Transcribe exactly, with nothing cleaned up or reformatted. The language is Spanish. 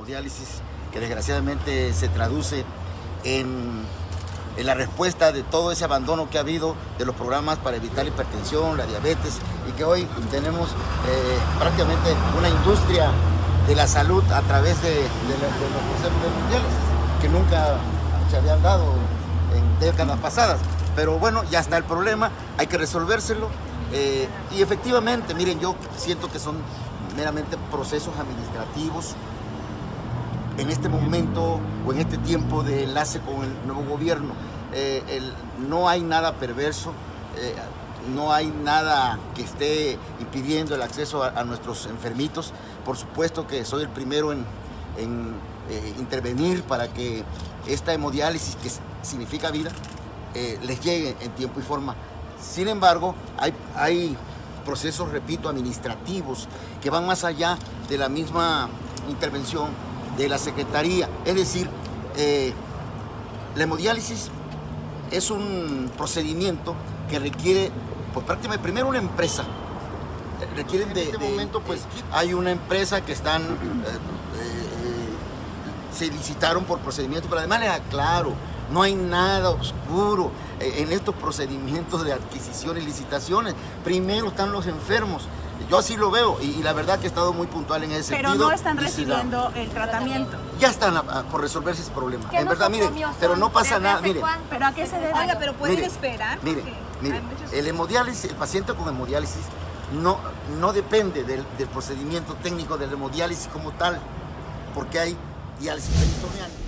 hemodiálisis, que desgraciadamente se traduce en, en la respuesta de todo ese abandono que ha habido de los programas para evitar la hipertensión, la diabetes, y que hoy tenemos eh, prácticamente una industria de la salud a través de, de, la, de los procesos de hemodiálisis, que nunca se habían dado en décadas pasadas. Pero bueno, ya está el problema, hay que resolvérselo. Eh, y efectivamente, miren, yo siento que son meramente procesos administrativos en este momento o en este tiempo de enlace con el nuevo gobierno. Eh, el, no hay nada perverso, eh, no hay nada que esté impidiendo el acceso a, a nuestros enfermitos. Por supuesto que soy el primero en, en eh, intervenir para que esta hemodiálisis, que significa vida, eh, les llegue en tiempo y forma. Sin embargo, hay, hay procesos, repito, administrativos que van más allá de la misma intervención de la Secretaría. Es decir, eh, la hemodiálisis es un procedimiento que requiere, pues prácticamente, primero una empresa. Requieren de, en este de, momento, pues, eh, hay una empresa que están, eh, eh, se licitaron por procedimiento, pero además les aclaro, no hay nada oscuro en estos procedimientos de adquisición y licitaciones. Primero están los enfermos. Yo así lo veo y, y la verdad que he estado muy puntual en ese pero sentido. Pero no están recibiendo el tratamiento. Ya están a, a, por resolverse ese problema. En verdad, miren, pero no pasa nada. Miren, ¿pero a qué se debe? Oiga, pero pueden miren, esperar. Miren, miren, el hemodiálisis, el paciente con hemodiálisis no, no depende del, del procedimiento técnico del hemodiálisis como tal, porque hay diálisis peritoneal.